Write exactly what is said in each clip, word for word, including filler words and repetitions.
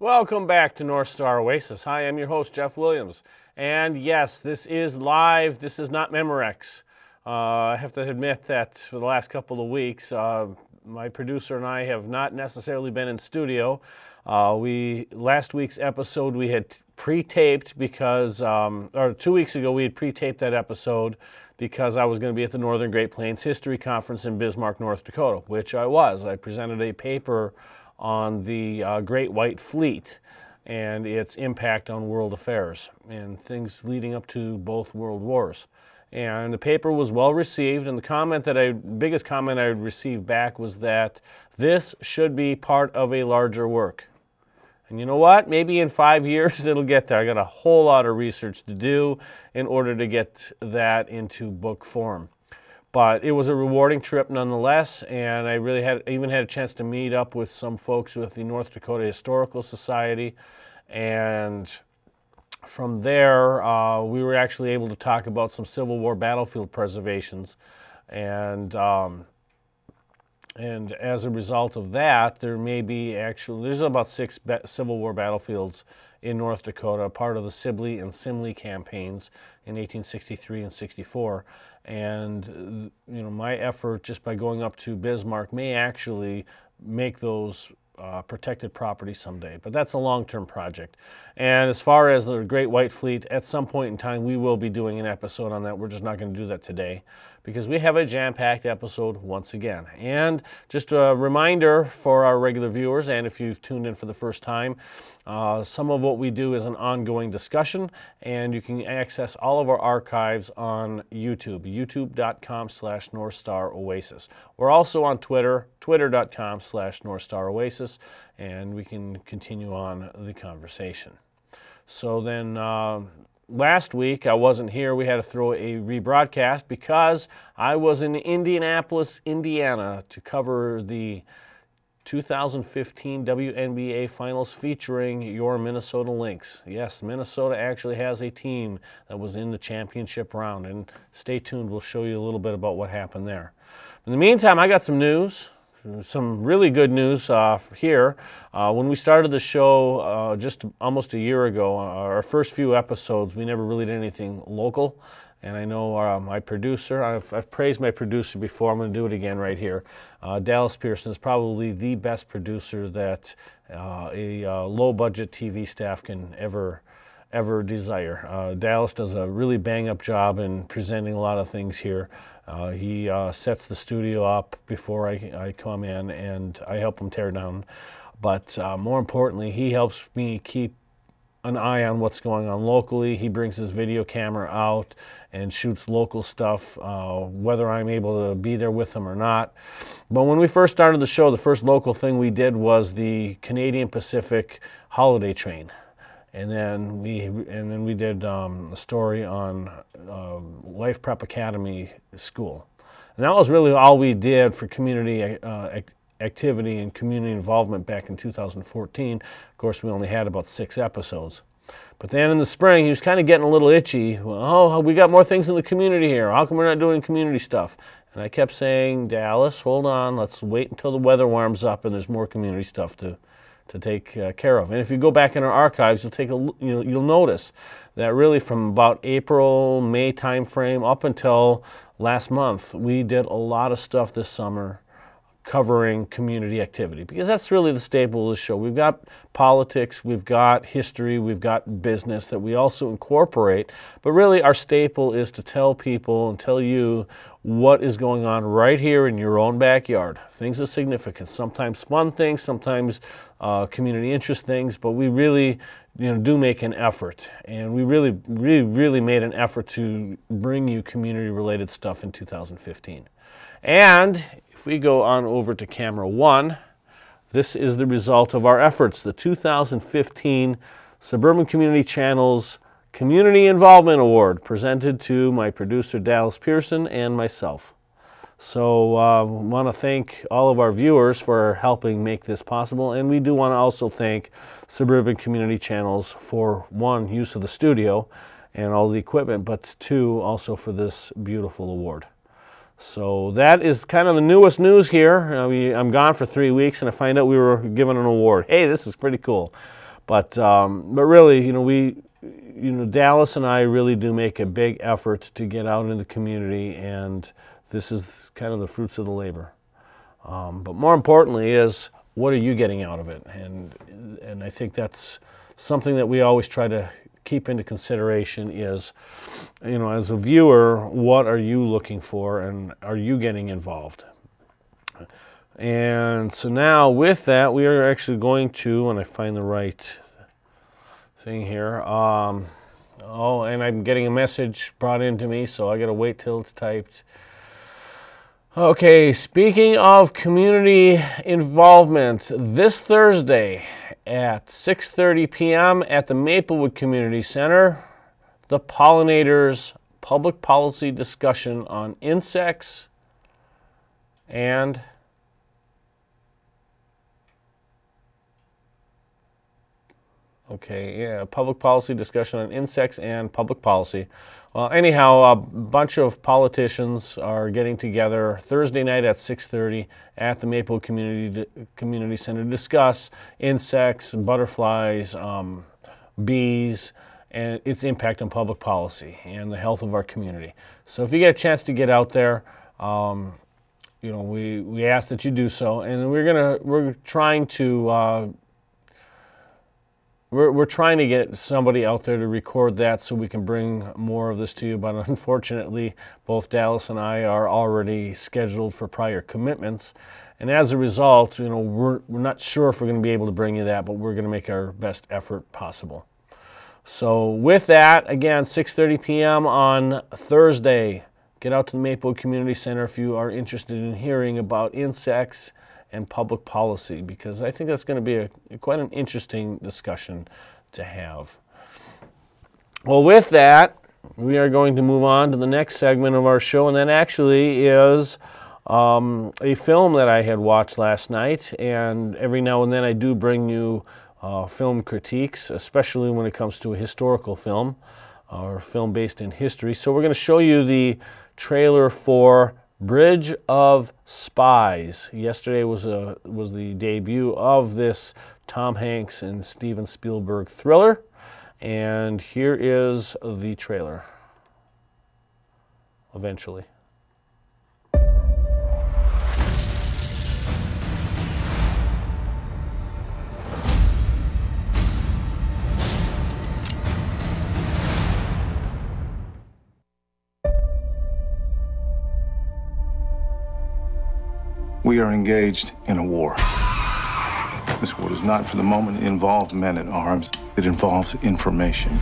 Welcome back to North Star Oasis. Hi, I'm your host, Jeff Williams. And yes, this is live. This is not Memorex. Uh, I have to admit that for the last couple of weeks, uh, my producer and I have not necessarily been in studio. Uh, we last week's episode we had pre-taped because, um, or two weeks ago we had pre-taped that episode because I was going to be at the Northern Great Plains History Conference in Bismarck, North Dakota, which I was. I presented a paper on the uh, Great White Fleet and its impact on world affairs and things leading up to both world wars. And the paper was well received, and the comment that I, biggest comment I received back was that this should be part of a larger work. And you know what? Maybe in five years it'll get there. I got a whole lot of research to do in order to get that into book form. But it was a rewarding trip nonetheless, and I really had even had a chance to meet up with some folks with the North Dakota Historical Society. And from there, uh, we were actually able to talk about some Civil War battlefield preservations. And, um, and as a result of that, there may be actually, there's about six Civil War battlefields in North Dakota, part of the Sibley and Simley campaigns in eighteen sixty-three and sixty-four. And you know, my effort just by going up to Bismarck may actually make those uh, protected property someday, but that's a long-term project. And as far as the Great White Fleet, at some point in time we will be doing an episode on that. We're just not going to do that today because we have a jam-packed episode once again. And just a reminder for our regular viewers, and if you've tuned in for the first time, uh, some of what we do is an ongoing discussion, and you can access all of our archives on YouTube, youtube.com slash North Star Oasis. We're also on Twitter, twitter.com slash North Star Oasis, and we can continue on the conversation. So then, uh, last week I wasn't here. We had to throw a rebroadcast because I was in Indianapolis, Indiana to cover the two thousand fifteen W N B A Finals featuring your Minnesota Lynx. Yes, Minnesota actually has a team that was in the championship round, and stay tuned. We'll show you a little bit about what happened there. In the meantime, I got some news. Some really good news uh, here. Uh, when we started the show uh, just almost a year ago, uh, our first few episodes, we never really did anything local. And I know uh, my producer, I've, I've praised my producer before, I'm going to do it again right here. Uh, Dallas Pearson is probably the best producer that uh, a uh, low-budget T V staff can ever ever desire. Uh, Dallas does a really bang-up job in presenting a lot of things here. Uh, he uh, sets the studio up before I, I come in, and I help him tear down. But uh, more importantly, he helps me keep an eye on what's going on locally. He brings his video camera out and shoots local stuff, uh, whether I'm able to be there with him or not. But when we first started the show, the first local thing we did was the Canadian Pacific Holiday Train. And then we and then we did um, a story on uh, Life Prep Academy School, and that was really all we did for community uh, activity and community involvement back in two thousand fourteen. Of course, we only had about six episodes. But then in the spring, he was kind of getting a little itchy. Well, oh, we got more things in the community here. How come we're not doing community stuff? And I kept saying, Dallas, hold on. Let's wait until the weather warms up and there's more community stuff to. to take uh, care of. And if you go back in our archives, you'll take a you'll, you'll notice that really from about April, May time frame up until last month, we did a lot of stuff this summer covering community activity, because that's really the staple of the show. We've got politics, we've got history, we've got business that we also incorporate, but really our staple is to tell people and tell you what is going on right here in your own backyard. Things of significance, sometimes fun things, sometimes uh, community interest things, but we really you know, do make an effort, and we really, really, really made an effort to bring you community-related stuff in two thousand fifteen. And if we go on over to camera one, this is the result of our efforts, the two thousand fifteen Suburban Community Channel's Community Involvement Award, presented to my producer Dallas Pearson and myself. So I uh, want to thank all of our viewers for helping make this possible, and we do want to also thank Suburban Community Channels for, one, use of the studio and all the equipment, but two, also for this beautiful award. So that is kind of the newest news here. I mean, I'm gone for three weeks and I find out we were given an award. Hey, this is pretty cool. But um, but really, you know, we, you know, Dallas and I really do make a big effort to get out in the community, and this is kind of the fruits of the labor. Um, but more importantly is, what are you getting out of it? And and I think that's something that we always try to keep into consideration is, you know, as a viewer, what are you looking for, and are you getting involved? And so now with that, we are actually going to, when I find the right thing here, um, oh, and I'm getting a message brought into me, so I got to wait till it's typed. Okay, speaking of community involvement, this Thursday at six thirty p m at the Maplewood Community Center, the Pollinators Public Policy Discussion on Insects and Okay, yeah, public policy discussion on insects and public policy. Well, anyhow, a bunch of politicians are getting together Thursday night at six thirty at the Maplewood Community Community Center to discuss insects, butterflies, um, bees, and its impact on public policy and the health of our community. So if you get a chance to get out there, um, you know, we, we ask that you do so, and we're gonna we're trying to. Uh, We're, we're trying to get somebody out there to record that so we can bring more of this to you, but unfortunately both Dallas and I are already scheduled for prior commitments, and as a result, you know, we're, we're not sure if we're going to be able to bring you that, but we're going to make our best effort possible. So with that, again, six thirty p m on Thursday, get out to the Maplewood Community Center if you are interested in hearing about insects and public policy, because I think that's going to be a, quite an interesting discussion to have. Well, with that, we are going to move on to the next segment of our show, and that actually is um, a film that I had watched last night, and every now and then I do bring you uh, film critiques, especially when it comes to a historical film or a film based in history. So we're going to show you the trailer for Bridge of Spies. Yesterday was a was the debut of this Tom Hanks and Steven Spielberg thriller, and here is the trailer. Eventually. We are engaged in a war. This war does not, for the moment, involve men at arms. It involves information.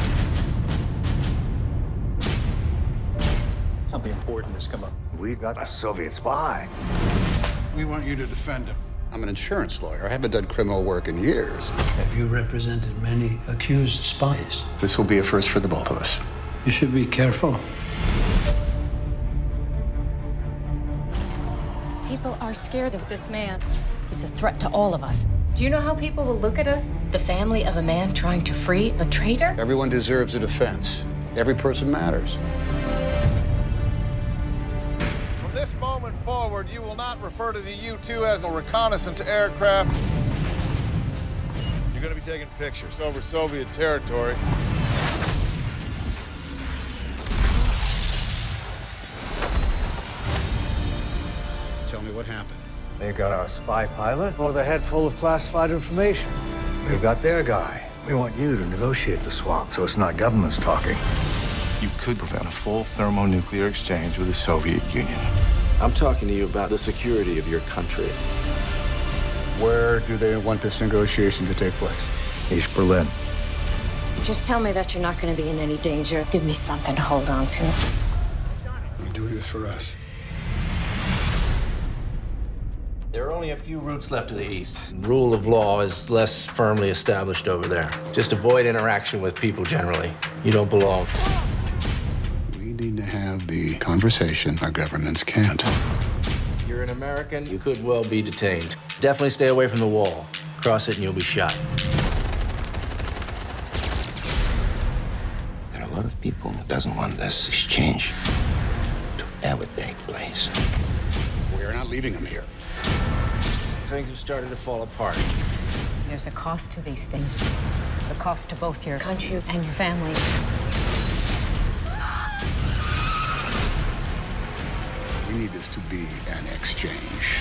Something important has come up. We've got a Soviet spy. We want you to defend him. I'm an insurance lawyer. I haven't done criminal work in years. Have you represented many accused spies? This will be a first for the both of us. You should be careful. People are scared of this man. He's a threat to all of us. Do you know how people will look at us? The family of a man trying to free a traitor? Everyone deserves a defense. Every person matters. From this moment forward, you will not refer to the U two as a reconnaissance aircraft. You're going to be taking pictures over Soviet territory. Tell me what happened. They got our spy pilot with a head full of classified information. We've got their guy. We want you to negotiate the swap so it's not governments talking. You could prevent a full thermonuclear exchange with the Soviet Union. I'm talking to you about the security of your country. Where do they want this negotiation to take place? East Berlin. Just tell me that you're not going to be in any danger. Give me something to hold on to. You're doing this for us. There are only a few routes left to the east. Rule of law is less firmly established over there. Just avoid interaction with people generally. You don't belong. We need to have the conversation our governments can't. You're an American, you could well be detained. Definitely stay away from the wall. Cross it and you'll be shot. There are a lot of people who doesn't want this exchange to ever take place. We're not leaving them here. Things have started to fall apart. There's a cost to these things. The cost to both your country and your family. We need this to be an exchange.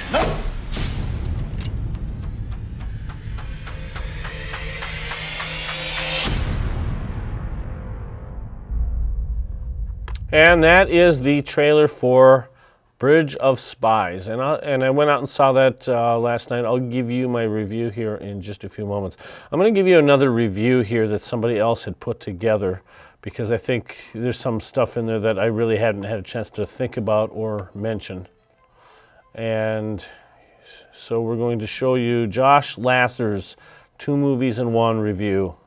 And that is the trailer for Bridge of Spies. And I, and I went out and saw that uh, last night. I'll give you my review here in just a few moments. I'm going to give you another review here that somebody else had put together, because I think there's some stuff in there that I really hadn't had a chance to think about or mention. And so we're going to show you Josh Lasser's Two Movies in One review.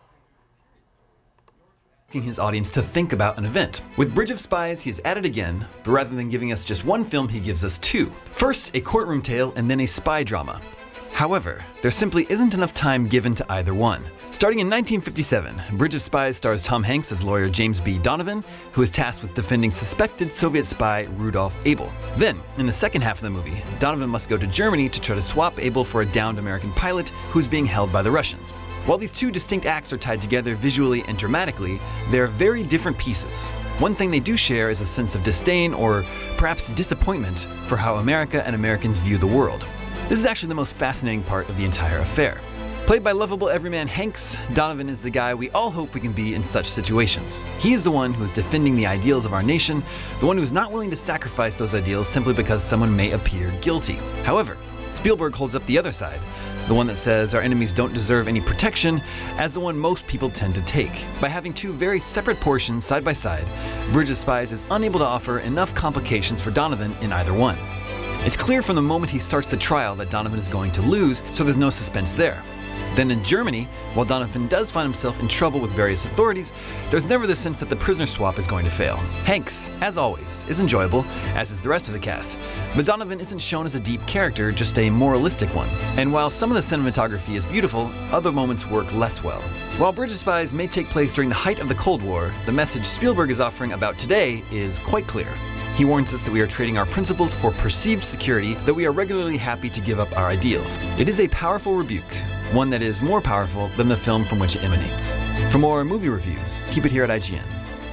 His audience to think about an event. With Bridge of Spies, he is at it again, but rather than giving us just one film, he gives us two. First, a courtroom tale, and then a spy drama. However, there simply isn't enough time given to either one. Starting in nineteen fifty-seven, Bridge of Spies stars Tom Hanks as lawyer James B. Donovan, who is tasked with defending suspected Soviet spy Rudolf Abel. Then, in the second half of the movie, Donovan must go to Germany to try to swap Abel for a downed American pilot who's being held by the Russians. While these two distinct acts are tied together visually and dramatically, they are very different pieces. One thing they do share is a sense of disdain or perhaps disappointment for how America and Americans view the world. This is actually the most fascinating part of the entire affair. Played by lovable everyman Hanks, Donovan is the guy we all hope we can be in such situations. He is the one who is defending the ideals of our nation, the one who is not willing to sacrifice those ideals simply because someone may appear guilty. However, Spielberg holds up the other side, the one that says our enemies don't deserve any protection, as the one most people tend to take. By having two very separate portions side by side, Bridge of Spies is unable to offer enough complications for Donovan in either one. It's clear from the moment he starts the trial that Donovan is going to lose, so there's no suspense there. Then in Germany, while Donovan does find himself in trouble with various authorities, there's never the sense that the prisoner swap is going to fail. Hanks, as always, is enjoyable, as is the rest of the cast, but Donovan isn't shown as a deep character, just a moralistic one. And while some of the cinematography is beautiful, other moments work less well. While Bridge of Spies may take place during the height of the Cold War, the message Spielberg is offering about today is quite clear. He warns us that we are trading our principles for perceived security, that we are regularly happy to give up our ideals. It is a powerful rebuke, one that is more powerful than the film from which it emanates. For more movie reviews, keep it here at I G N.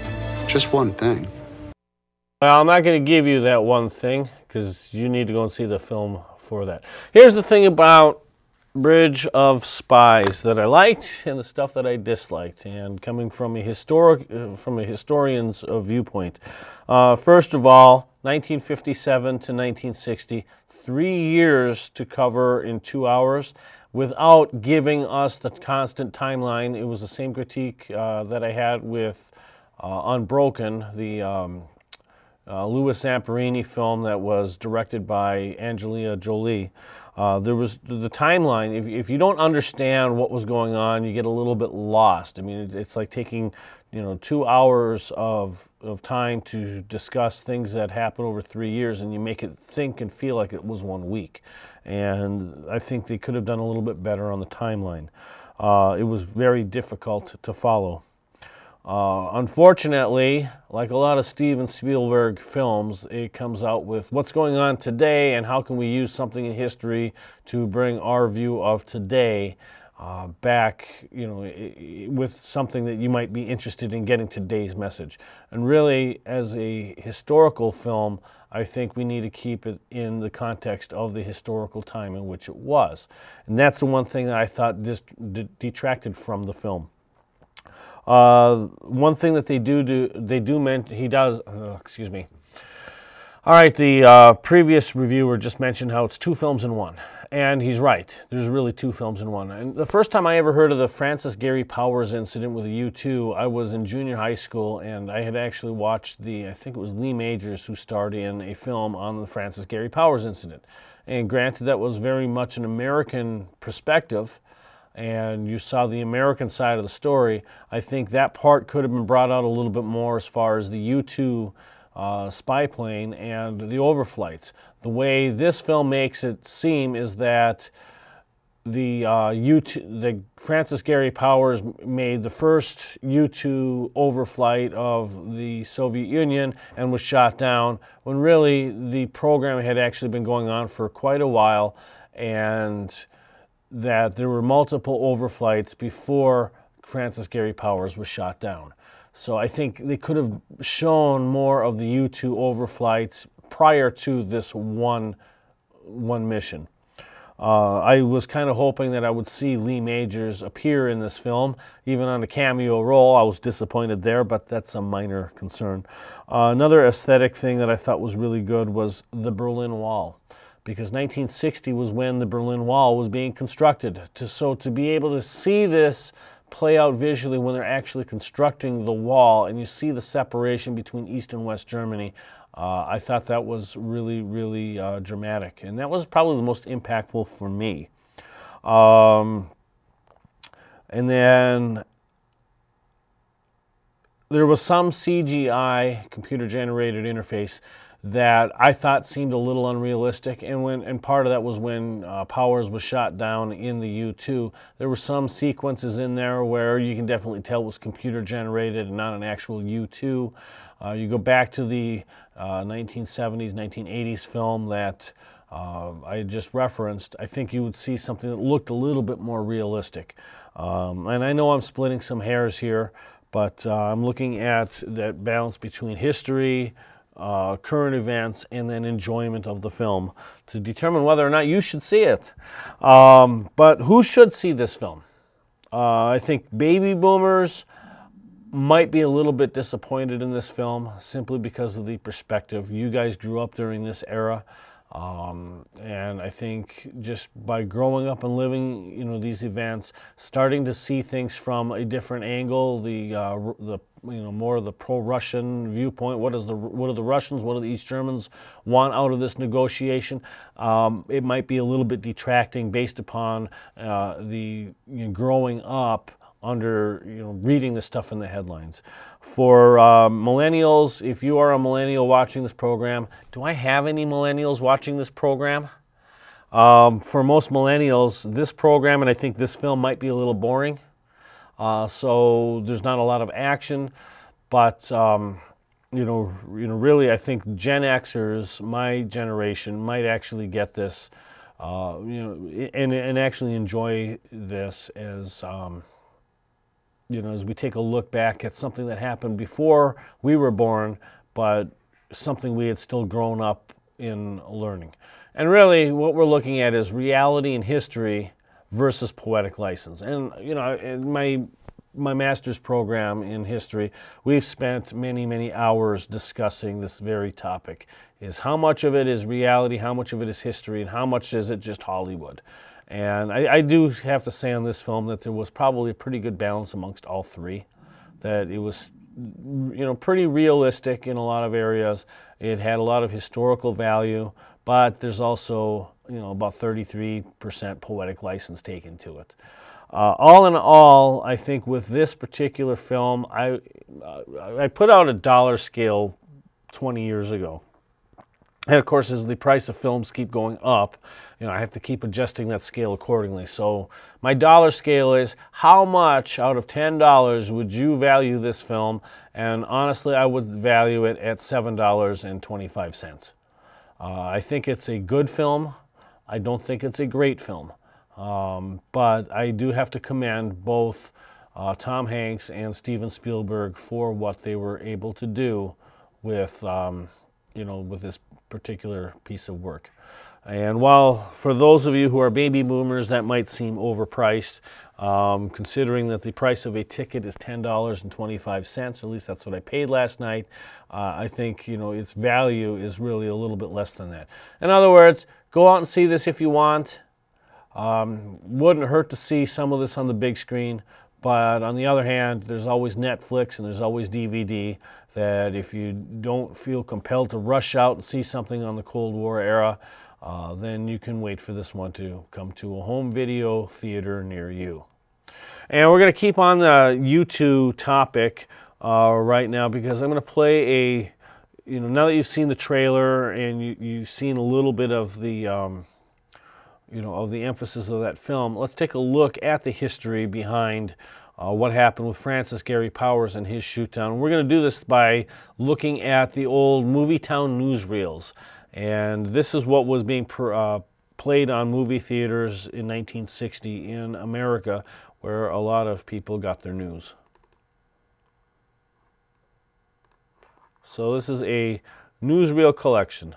Just one thing. Well, I'm not going to give you that one thing, because you need to go and see the film for that. Here's the thing about Bridge of Spies that I liked and the stuff that I disliked, and coming from a historic, uh, from a historian's uh, viewpoint. Uh, first of all, nineteen fifty-seven to nineteen sixty, three years to cover in two hours without giving us the constant timeline. It was the same critique uh, that I had with uh, Unbroken, the um, uh, Louis Zamperini film that was directed by Angelina Jolie. Uh, there was the timeline. If, if you don't understand what was going on, you get a little bit lost. I mean, it, it's like taking, you know, two hours of, of time to discuss things that happen over three years, and you make it think and feel like it was one week. And I think they could have done a little bit better on the timeline. Uh, it was very difficult to follow. Uh, unfortunately, like a lot of Steven Spielberg films, it comes out with what's going on today and how can we use something in history to bring our view of today uh, back, you know, I- I- with something that you might be interested in getting today's message. And really, as a historical film, I think we need to keep it in the context of the historical time in which it was. And that's the one thing that I thought just d- detracted from the film. Uh, one thing that they do do they do mention he does uh, excuse me. All right, the uh, previous reviewer just mentioned how it's two films in one, and he's right. There's really two films in one. And the first time I ever heard of the Francis Gary Powers incident with the U two, I was in junior high school, and I had actually watched the I think it was Lee Majors who starred in a film on the Francis Gary Powers incident. And granted, that was very much an American perspective, and you saw the American side of the story. I think that part could have been brought out a little bit more as far as the U two uh, spy plane and the overflights. The way this film makes it seem is that the uh, U two, the Francis Gary Powers made the first U two overflight of the Soviet Union and was shot down, when really the program had actually been going on for quite a while, and that there were multiple overflights before Francis Gary Powers was shot down. So I think they could have shown more of the U two overflights prior to this one, one mission. Uh, I was kind of hoping that I would see Lee Majors appear in this film, even on a cameo role. I was disappointed there, but that's a minor concern. Uh, another aesthetic thing that I thought was really good was the Berlin Wall, because nineteen sixty was when the Berlin Wall was being constructed. To, so to be able to see this play out visually when they're actually constructing the wall, and you see the separation between East and West Germany, uh, I thought that was really, really uh, dramatic. And that was probably the most impactful for me. Um, and then there was some C G I, computer-generated interface, that I thought seemed a little unrealistic, and when and part of that was when uh, Powers was shot down in the U two. There were some sequences in there where you can definitely tell it was computer generated and not an actual U two. Uh, you go back to the uh, nineteen seventies, nineteen eighties film that uh, I just referenced, I think you would see something that looked a little bit more realistic. Um, and I know I'm splitting some hairs here, but uh, I'm looking at that balance between history, Uh, current events, and then enjoyment of the film to determine whether or not you should see it. Um, but who should see this film? Uh, I think baby boomers might be a little bit disappointed in this film simply because of the perspective. You guys grew up during this era, um, and I think just by growing up and living, you know, these events, starting to see things from a different angle, the uh, the you know, more of the pro-Russian viewpoint. What is the what do the Russians, what do the East Germans want out of this negotiation? Um, it might be a little bit detracting based upon uh, the you know, growing up under you know reading this stuff in the headlines. For uh, millennials, if you are a millennial watching this program, do I have any millennials watching this program? Um, for most millennials, this program and I think this film might be a little boring. Uh, so there's not a lot of action, but um, you know, you know, really, I think Gen Xers, my generation, might actually get this, uh, you know, and and actually enjoy this as um, you know, as we take a look back at something that happened before we were born, but something we had still grown up in learning. And really, what we're looking at is reality and history versus poetic license. And you know, in my my master's program in history, we've spent many, many hours discussing this very topic: is how much of it is reality, how much of it is history, and how much is it just Hollywood? And I, I do have to say on this film that there was probably a pretty good balance amongst all three. That it was, you know, pretty realistic in a lot of areas. It had a lot of historical value, but there's also, you know, about thirty-three percent poetic license taken to it. Uh, all in all, I think with this particular film, I, uh, I put out a dollar scale twenty years ago. And of course, as the price of films keep going up, you know, I have to keep adjusting that scale accordingly. So my dollar scale is, how much out of ten dollars would you value this film? And honestly, I would value it at seven dollars and twenty-five cents. Uh, I think it's a good film. I don't think it's a great film. Um, but I do have to commend both uh, Tom Hanks and Steven Spielberg for what they were able to do with, um, you know, with this particular piece of work. And while for those of you who are baby boomers, that might seem overpriced, um, considering that the price of a ticket is ten dollars and twenty-five cents, at least that's what I paid last night, uh, I think, you know, its value is really a little bit less than that. In other words, go out and see this if you want. Um, wouldn't hurt to see some of this on the big screen, but on the other hand, there's always Netflix and there's always D V D, that if you don't feel compelled to rush out and see something on the Cold War era, uh, then you can wait for this one to come to a home video theater near you. And we're going to keep on the U two topic uh, right now, because I'm going to play a, you know, now that you've seen the trailer and you, you've seen a little bit of the, um, you know, of the emphasis of that film, let's take a look at the history behind uh, what happened with Francis Gary Powers and his shoot-down. We're going to do this by looking at the old Movie Town newsreels, and this is what was being per, uh, played on movie theaters in nineteen sixty in America, where a lot of people got their news. So this is a newsreel collection.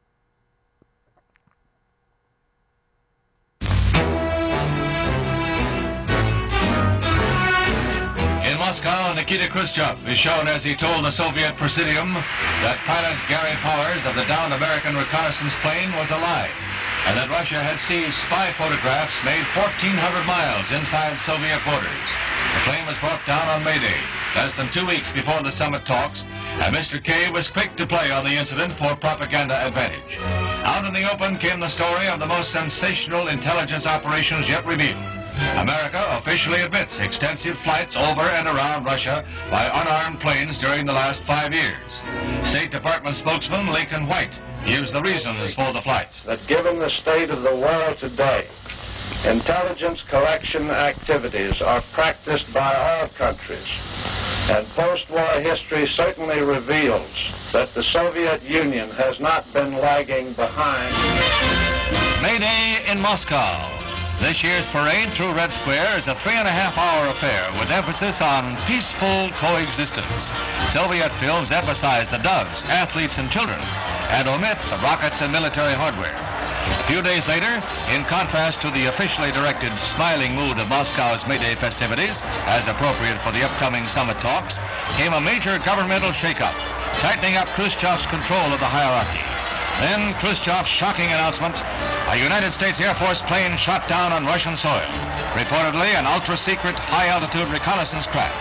In Moscow, Nikita Khrushchev is shown as he told the Soviet Presidium that pilot Gary Powers of the downed American reconnaissance plane was a lie, and that Russia had seized spy photographs made fourteen hundred miles inside Soviet borders. The plane was brought down on May Day, less than two weeks before the summit talks, and Mister K was quick to play on the incident for propaganda advantage. Out in the open came the story of the most sensational intelligence operations yet revealed. America officially admits extensive flights over and around Russia by unarmed planes during the last five years. State Department spokesman Lincoln White gives the reasons for the flights. That given the state of the world today, intelligence collection activities are practiced by all countries, and post-war history certainly reveals that the Soviet Union has not been lagging behind. May Day in Moscow. This year's parade through Red Square is a three and a half hour affair with emphasis on peaceful coexistence. Soviet films emphasize the doves, athletes, and children, and omit the rockets and military hardware. A few days later, in contrast to the officially directed smiling mood of Moscow's May Day festivities, as appropriate for the upcoming summit talks, came a major governmental shakeup, tightening up Khrushchev's control of the hierarchy. Then Khrushchev's shocking announcement, a United States Air Force plane shot down on Russian soil, reportedly an ultra-secret high-altitude reconnaissance craft.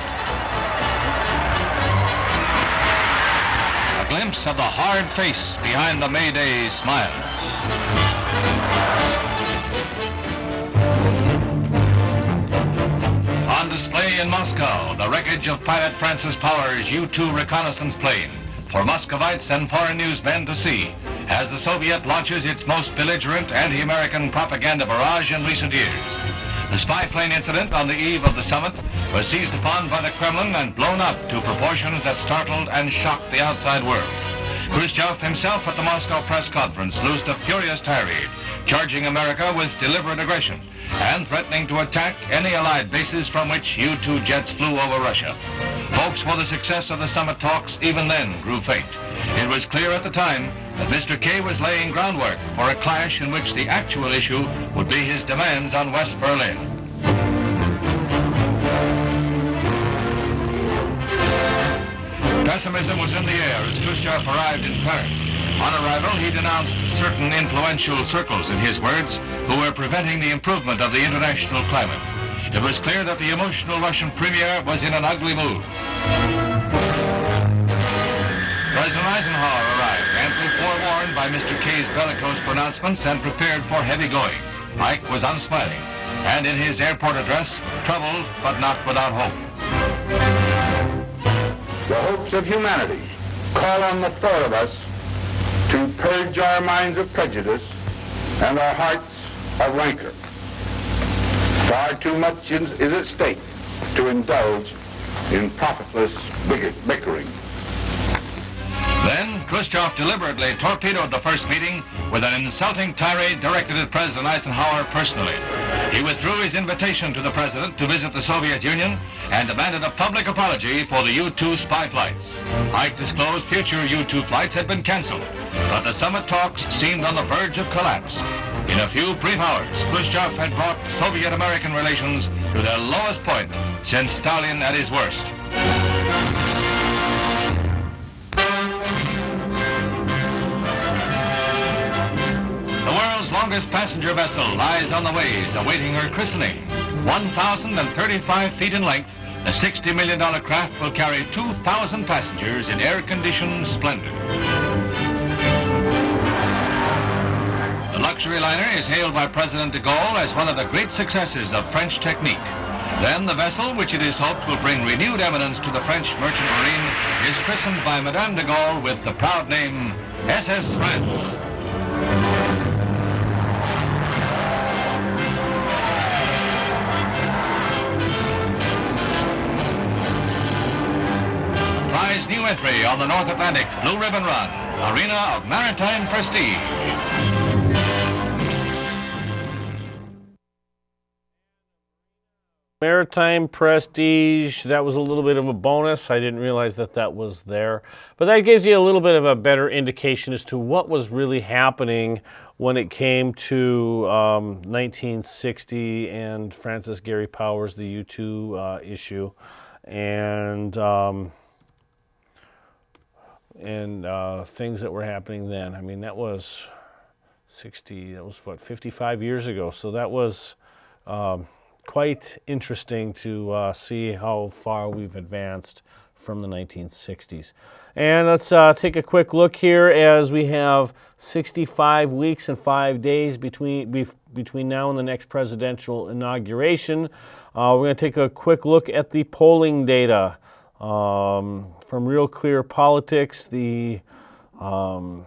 A glimpse of the hard face behind the May Day smile. On display in Moscow, the wreckage of pilot Francis Powers' U two reconnaissance plane, for Muscovites and foreign newsmen to see, as the Soviet launches its most belligerent anti-American propaganda barrage in recent years. The spy plane incident on the eve of the summit was seized upon by the Kremlin and blown up to proportions that startled and shocked the outside world. Khrushchev himself at the Moscow press conference loosed a furious tirade, charging America with deliberate aggression and threatening to attack any Allied bases from which U two jets flew over Russia. Hopes for the success of the summit talks even then grew faint. It was clear at the time that Mister K was laying groundwork for a clash in which the actual issue would be his demands on West Berlin. Pessimism was in the air as Khrushchev arrived in Paris. On arrival, he denounced certain influential circles, in his words, who were preventing the improvement of the international climate. It was clear that the emotional Russian premier was in an ugly mood. President Eisenhower arrived, amply forewarned by Mister K's bellicose pronouncements and prepared for heavy going. Ike was unsmiling, and in his airport address, troubled but not without hope. The hopes of humanity call on the four of us to purge our minds of prejudice and our hearts of rancor. Far too much is at stake to indulge in profitless bickering. Then Khrushchev deliberately torpedoed the first meeting with an insulting tirade directed at President Eisenhower personally. He withdrew his invitation to the president to visit the Soviet Union and demanded a public apology for the U two spy flights. Ike disclosed future U two flights had been canceled, but the summit talks seemed on the verge of collapse. In a few brief hours, Khrushchev had brought Soviet-American relations to their lowest point since Stalin at his worst. The world's longest passenger vessel lies on the waves, awaiting her christening. one thousand thirty-five feet in length, the sixty million dollar craft will carry two thousand passengers in air-conditioned splendor. The luxury liner is hailed by President de Gaulle as one of the great successes of French technique. Then the vessel, which it is hoped will bring renewed eminence to the French merchant marine, is christened by Madame de Gaulle with the proud name S S France. New entry on the North Atlantic Blue Ribbon Run, arena of maritime prestige. Maritime Prestige, that was a little bit of a bonus. I didn't realize that that was there. But that gives you a little bit of a better indication as to what was really happening when it came to um, nineteen sixty and Francis Gary Powers, the U two uh, issue, and um, and uh, things that were happening then. I mean, that was sixty, that was what, fifty-five years ago. So that was um, quite interesting to uh, see how far we've advanced from the nineteen sixties. And let's uh, take a quick look here as we have sixty-five weeks and five days between be, between now and the next presidential inauguration. Uh, we're going to take a quick look at the polling data. Um, from Real Clear Politics, the um,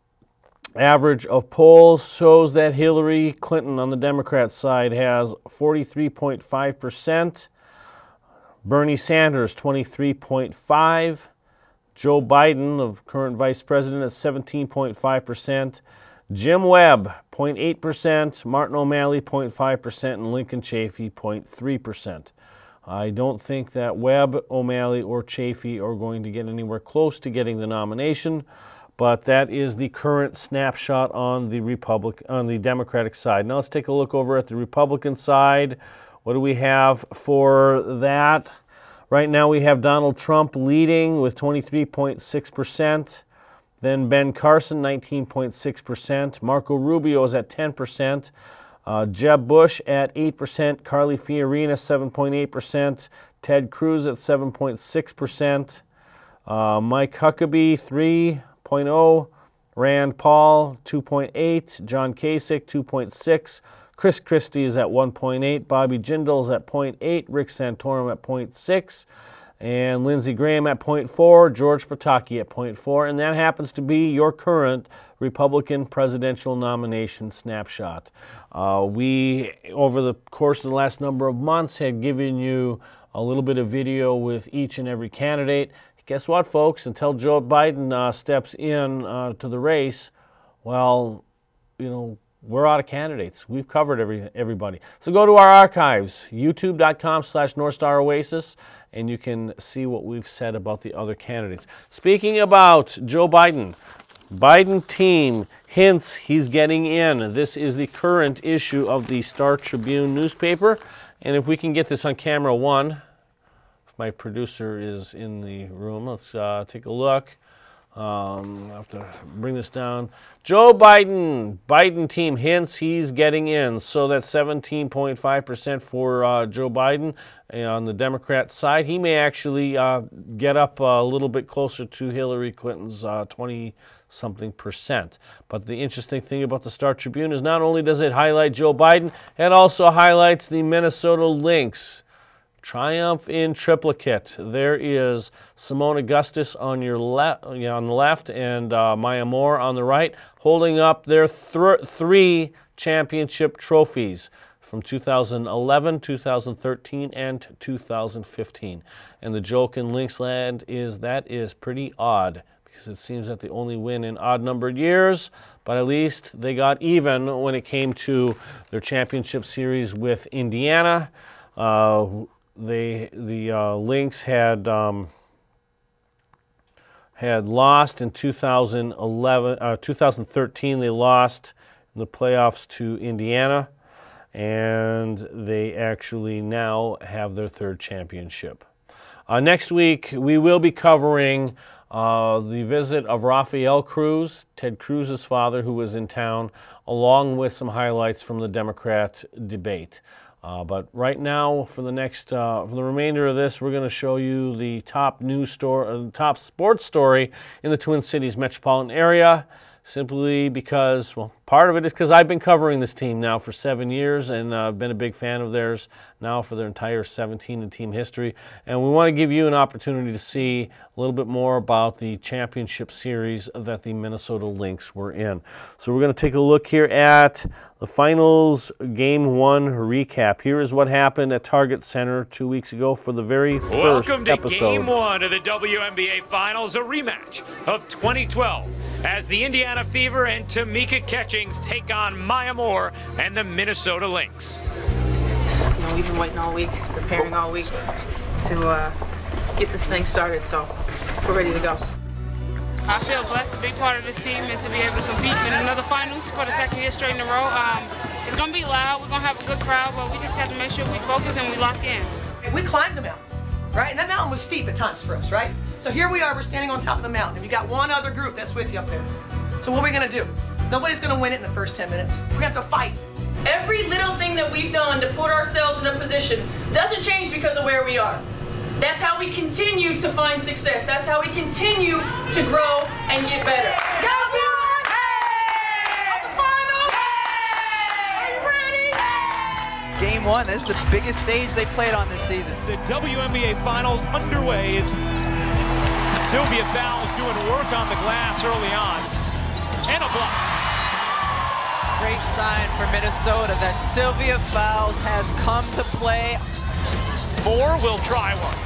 average of polls shows that Hillary Clinton on the Democrat side has forty-three point five percent, Bernie Sanders twenty-three point five percent, Joe Biden, the current vice president, at seventeen point five percent, Jim Webb zero point eight percent, Martin O'Malley zero point five percent, and Lincoln Chafee zero point three percent. I don't think that Webb, O'Malley, or Chafee are going to get anywhere close to getting the nomination, but that is the current snapshot on the Republic, on the Democratic side. Now let's take a look over at the Republican side. What do we have for that? Right now we have Donald Trump leading with twenty-three point six percent. Then Ben Carson, nineteen point six percent. Marco Rubio is at ten percent. Uh, Jeb Bush at eight percent, Carly Fiorina seven point eight percent, Ted Cruz at seven point six percent, uh, Mike Huckabee three point oh, Rand Paul two point eight, John Kasich two point six, Chris Christie is at one point eight, Bobby Jindal is at zero point eight, Rick Santorum at zero point six, and Lindsey Graham at zero point four, George Pataki at zero point four, and that happens to be your current Republican presidential nomination snapshot. Uh, we, over the course of the last number of months, had given you a little bit of video with each and every candidate. Guess what, folks? Until Joe Biden uh, steps in uh, to the race, well, you know, we're out of candidates. We've covered every, everybody. So go to our archives, youtube.com slash Northstar Oasis, and you can see what we've said about the other candidates. Speaking about Joe Biden, Biden team hints he's getting in. This is the current issue of the Star Tribune newspaper. And if we can get this on camera one, if my producer is in the room, let's uh, take a look. Um, I have to bring this down. Joe Biden, Biden team hints he's getting in. So that's seventeen point five percent for uh, Joe Biden on the Democrat side. He may actually uh, get up a little bit closer to Hillary Clinton's uh, twenty something percent. But the interesting thing about the Star Tribune is not only does it highlight Joe Biden, it also highlights the Minnesota Lynx. Triumph in triplicate. There is Simone Augustus on your left, yeah, on the left, and uh, Maya Moore on the right, holding up their th three championship trophies from two thousand eleven, two thousand thirteen, and two thousand fifteen. And the joke in Lynxland is that is pretty odd, because it seems that they only win in odd-numbered years, but at least they got even when it came to their championship series with Indiana. Uh, They, the uh, Lynx had um, had lost in two thousand eleven, uh, two thousand thirteen. They lost in the playoffs to Indiana, and they actually now have their third championship. Uh, next week, we will be covering uh, the visit of Rafael Cruz, Ted Cruz's father, who was in town, along with some highlights from the Democrat debate. Uh, but right now, for the next, uh, for the remainder of this, we're going to show you the top news story, uh, top sports story in the Twin Cities metropolitan area. Simply because, well, part of it is because I've been covering this team now for seven years, and I've uh, been a big fan of theirs now for their entire seventeen in team history. And we want to give you an opportunity to see a little bit more about the championship series that the Minnesota Lynx were in. So we're going to take a look here at the finals game one recap. Here is what happened at Target Center two weeks ago for the very first Welcome to episode. game one of the W N B A Finals, a rematch of twenty twelve, as the Indiana Fever and Tamika Catchings take on Maya Moore and the Minnesota Lynx. know, we've been waiting all week, preparing all week to uh, get this thing started, so we're ready to go. I feel blessed, a big part of this team, and to be able to compete in another finals for the second year straight in a row. Um, it's going to be loud, we're going to have a good crowd, but we just have to make sure we focus and we lock in. We climbed the mountain, right? And that mountain was steep at times for us, right? So here we are, we're standing on top of the mountain, and you got one other group that's with you up there. So what are we going to do? Nobody's going to win it in the first ten minutes. We're going to have to fight. Every little thing that we've done to put ourselves in a position doesn't change because of where we are. That's how we continue to find success. That's how we continue to grow and get better. Go, boys! Hey! The final! Hey! Are you ready? Hey! Game one, this is the biggest stage they played on this season. The W N B A Finals underway. Sylvia Fowles doing work on the glass early on. And a block. Great sign for Minnesota that Sylvia Fowles has come to play. Moore will try one.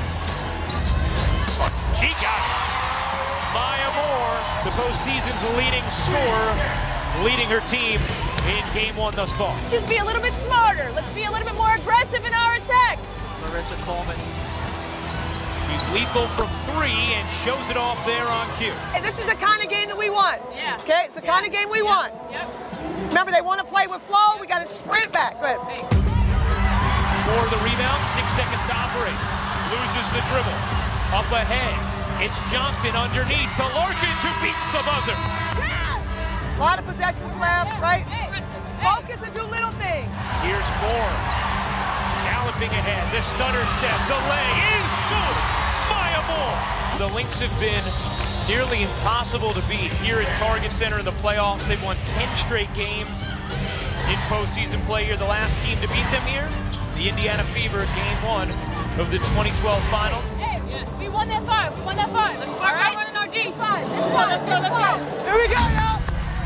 She got it. Maya Moore, the postseason's leading scorer, leading her team in game one thus far. Just be a little bit smarter. Let's be a little bit more aggressive in our attacks. Marissa Coleman. She's lethal from three and shows it off there on cue. Hey, this is the kind of game that we want. Yeah. Okay, it's the yeah. kind of game we yeah. want. Yep. Remember, they want to play with flow. We got to sprint back. Good. For the rebound, six seconds to operate. Loses the dribble. Up ahead, it's Johnson underneath to Larkins, who beats the buzzer. A lot of possessions left, right? Focus and do little things. Here's Moore. Galloping ahead, the stutter step, the lay is good. Maya Moore. The Lynx have been nearly impossible to beat here at Target Center in the playoffs. They've won ten straight games in postseason play. You're the last team to beat them here. The Indiana Fever, game one of the twenty twelve finals. Hey, we won that five. We won that five. Let's start right? running our G. Five. Let's go. Let's go. Let's go. Here we go, y'all.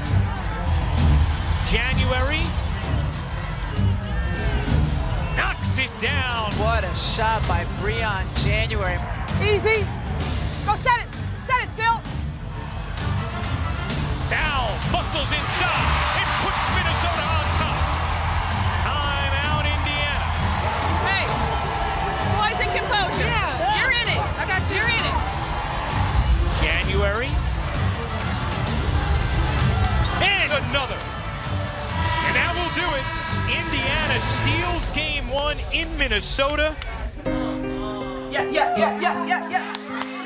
January knocks it down. What a shot by Breon January. Easy. Go set it. Set it, Sil. Fowles muscles inside and puts Minnesota on top. Timeout, Indiana. Hey, boys in composure. Yeah. You're in it. I got you. You're in it. January. And another. And that will do it. Indiana steals game one in Minnesota. Yeah, yeah, yeah, yeah, yeah, yeah.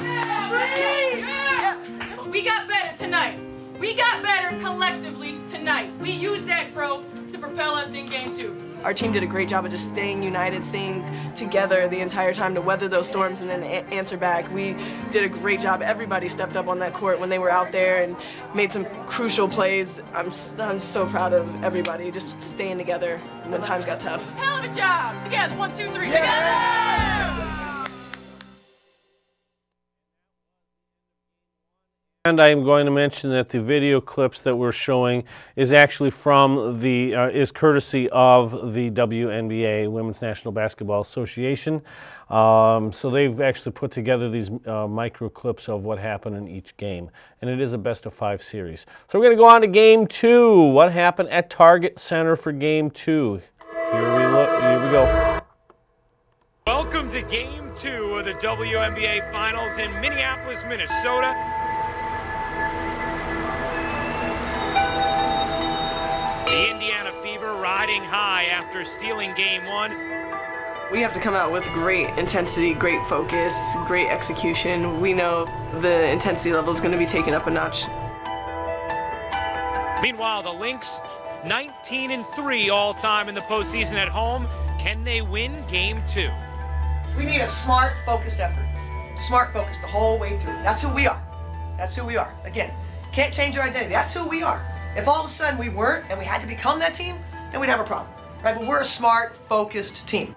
yeah. We got better tonight. We got better collectively tonight. We used that growth to propel us in game two. Our team did a great job of just staying united, staying together the entire time to weather those storms and then answer back. We did a great job. Everybody stepped up on that court when they were out there and made some crucial plays. I'm, I'm so proud of everybody just staying together when times got tough. Hell of a job. Together, one, two, three, Yeah. together! And I'm going to mention that the video clips that we're showing is actually from the, uh, is courtesy of the W N B A, Women's National Basketball Association. Um, so they've actually put together these uh, micro clips of what happened in each game. And it is a best of five series. So we're going to go on to game two. What happened at Target Center for game two? Here we look, here we go. Welcome to game two of the W N B A Finals in Minneapolis, Minnesota. The Indiana Fever riding high after stealing game one. We have to come out with great intensity, great focus, great execution. We know the intensity level is going to be taken up a notch. Meanwhile, the Lynx, nineteen and three all-time in the postseason at home. Can they win game two? We need a smart, focused effort. Smart, focused the whole way through. That's who we are. That's who we are. Again, can't change our identity. That's who we are. If all of a sudden we weren't and we had to become that team, then we'd have a problem, right? But we're a smart, focused team.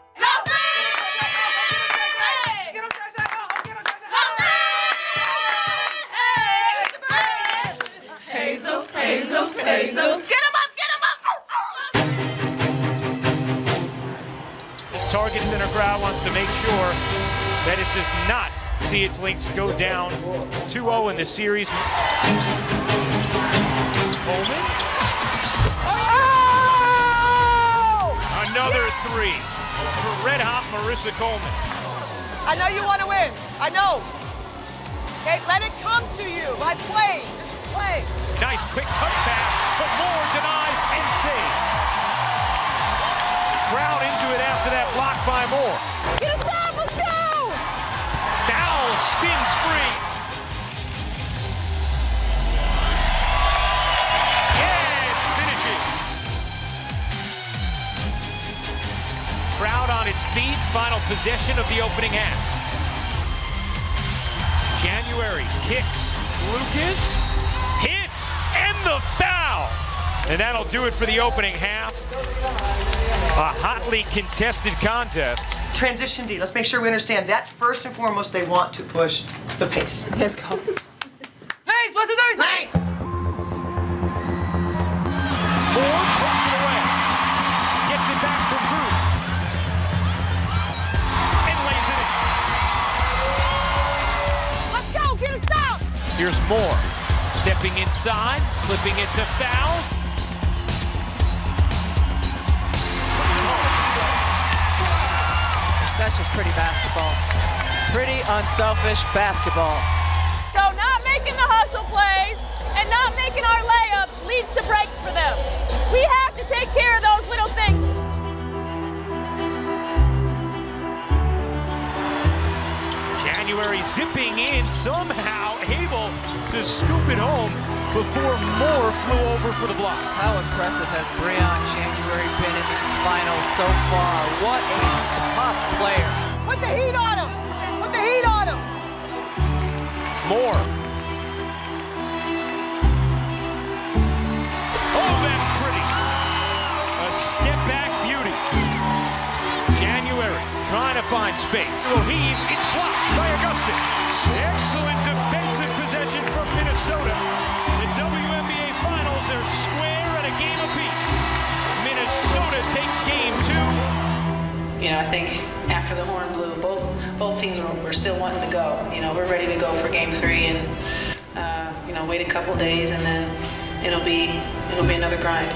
Hazel, Hazel, Hazel. Get him up, get him up! This Target Center crowd wants to make sure that it does not see its Lynx go down two oh in the series. Coleman. Oh! Another three for red-hot Marissa Coleman. I know you want to win. I know. Okay, let it come to you by play. Just play. Nice quick touchback, but Moore denies and saves. Crowd into it after that block by Moore. Get us up, let's go! Foul spins free. And finishes. Crowd on its feet, final possession of the opening half. January kicks, Lucas hits, and the foul. And that'll do it for the opening half. A hotly contested contest. Transition D, let's make sure we understand. That's first and foremost, they want to push the pace. Let's go. Nice, what's it doing? Nice! Moore puts it away. Gets it back from Bruce. And lays it in. Let's go, get a stop! Here's Moore. Stepping inside, slipping into foul. That's just pretty basketball. Pretty unselfish basketball. So not making the hustle plays and not making our layups leads to breaks for them. We have to take care of those little things. January zipping in, somehow able to scoop it home before Moore flew over for the block. How impressive has Breon January been in these finals so far? What a tough player. Put the heat on him! Put the heat on him! Moore. Oh, that's pretty. A step back beauty. January trying to find space. Will heave. It's blocked by Augustus. Excellent defensive possession from Minnesota. The W N B A Finals are square at a game apiece. Minnesota takes game two. You know, I think after the horn blew, both both teams were, were still wanting to go. You know, we're ready to go for game three, and uh, you know, wait a couple days, and then it'll be it'll be another grind.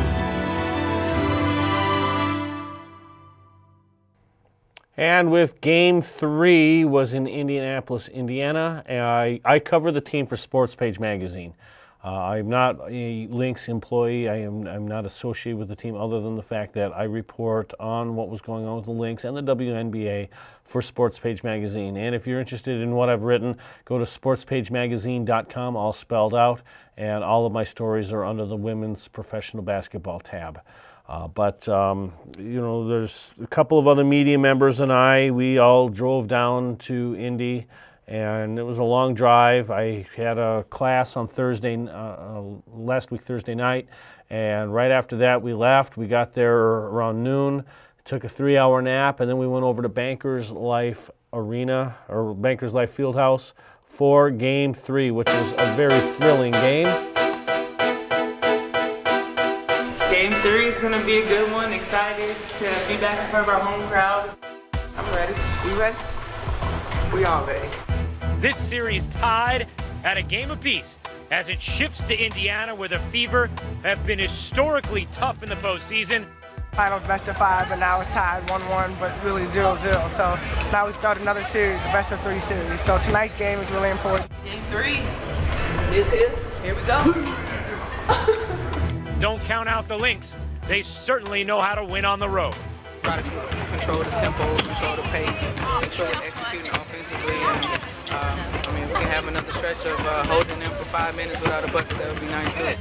And with game three was in Indianapolis, Indiana. I, I cover the team for Sports Page Magazine. Uh, I'm not a Lynx employee. I am I'm not associated with the team other than the fact that I report on what was going on with the Lynx and the W N B A for Sports Page Magazine. And if you're interested in what I've written, go to sports page magazine dot com, all spelled out, and all of my stories are under the Women's Professional Basketball tab. Uh, but, um, you know, there's a couple of other media members and I, we all drove down to Indy, and it was a long drive. I had a class on Thursday, uh, last week Thursday night, and right after that we left. We got there around noon, took a three-hour nap, and then we went over to Bankers Life Arena, or Bankers Life Fieldhouse, for game three, which was a very thrilling game. Game three is going to be a good one. Excited to be back in front of our home crowd. I'm ready. You ready? We all ready. This series tied at a game apiece as it shifts to Indiana, where the Fever have been historically tough in the postseason. Finals best of five, and now it's tied one one, but really zero zero. So now we start another series, the best of three series. So tonight's game is really important. Game three is here. Here we go. Don't count out the Lynx. They certainly know how to win on the road. Try to control the tempo, control the pace, make sure we're executing offensively. And, uh, I mean, we can have another stretch of uh, holding them for five minutes without a bucket. That would be nice too.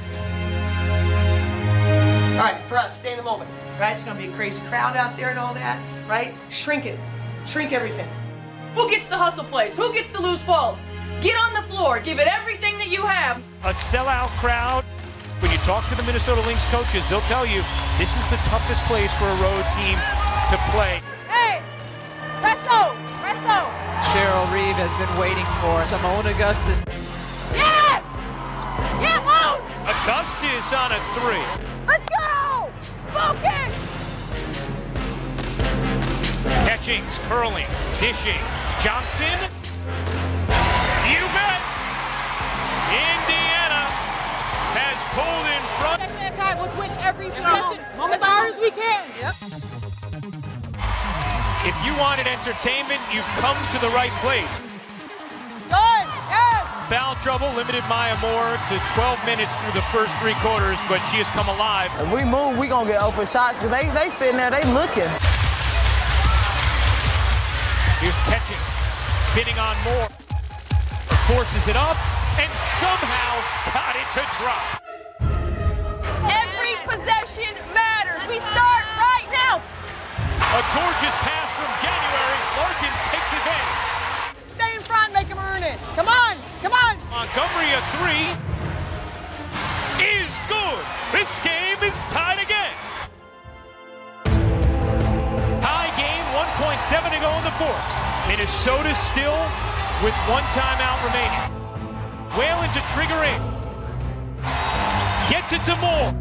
All right, for us, stay in the moment, right? It's going to be a crazy crowd out there and all that, right? Shrink it. Shrink everything. Who gets the hustle plays? Who gets the loose balls? Get on the floor. Give it everything that you have. A sellout crowd. When you talk to the Minnesota Lynx coaches, they'll tell you this is the toughest place for a road team to play. Hey, presto, presto. Cheryl Reeve has been waiting for Simone Augustus. Yes! Yeah, Moon! Augustus on a three. Let's go! Focus! Catchings, curling, dishing. Johnson. You bet! Indiana has pulled in front. Second at a time, let's win every possession as hard as we can. Yep. If you wanted entertainment, you've come to the right place. Good, yes. Foul trouble limited Maya Moore to twelve minutes through the first three quarters, but she has come alive. If we move, we gonna get open shots because they they sitting there, they looking. Here's catching, spinning on Moore. Forces it up and somehow got it to drop. Every possession matters. We start right now. A gorgeous pass from January. Larkins takes advantage. Stay in front, make him earn it. Come on, come on. Montgomery a three is good. This game is tied again. Tie game, one point seven to go in the fourth. Minnesota still with one timeout remaining. Whalen to trigger in. Gets it to Moore.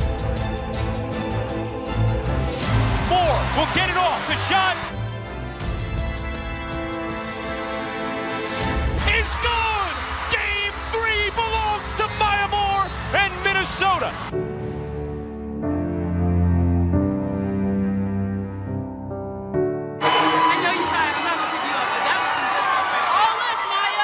Moore will get it off. The shot is good. Game three belongs to Maya Moore and Minnesota. I know you're tired. I'm not gonna pick you up, but that was some good stuff. All this, Maya.